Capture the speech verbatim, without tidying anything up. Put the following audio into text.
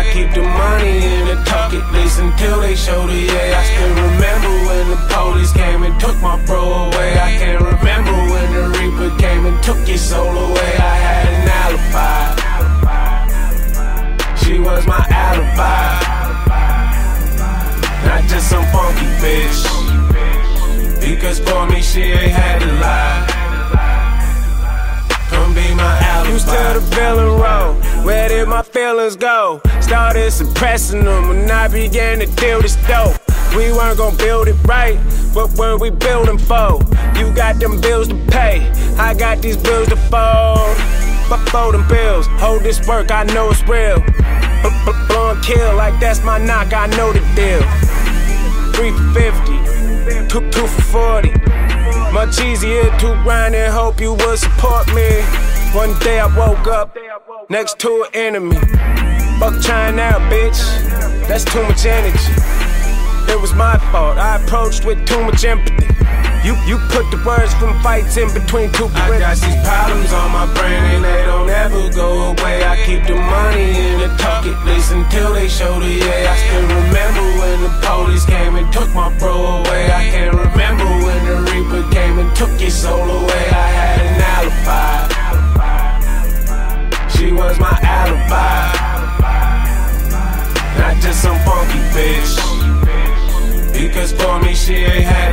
keep the money in the tuck it, listen till they show the yeah. I still remember when the police came and took my bro away. I can't remember when the Reaper came and took your soul away. I had an alibi, she was my alibi, not just some funky bitch, because for me she ain't had to lie. Come be my alibi. Used to the villain role, where did my feelings go? Started suppressing them when I began to deal this dope. We weren't gon' build it right, what were we building for? You got them bills to pay, I got these bills to fold. Fuck for them bills, hold this work, I know it's real. Blowing kill like that's my knock, I know the deal. Three for fifty, two, two for forty. Much easier to grind and hope you would support me. One day I woke up next to an enemy. Fuck trying out, bitch, that's too much energy. It was my fault, I approached with too much empathy. You, you put the words from fights in between two I got these problems on my brain and they don't ever go away. I keep the money in the tuck it, listen till they show the yeah. I still remember when the police came and took my bro away. I can't remember when the Reaper came and took your soul away. I had an alibi, she was my alibi, not just some funky bitch, because for me she ain't had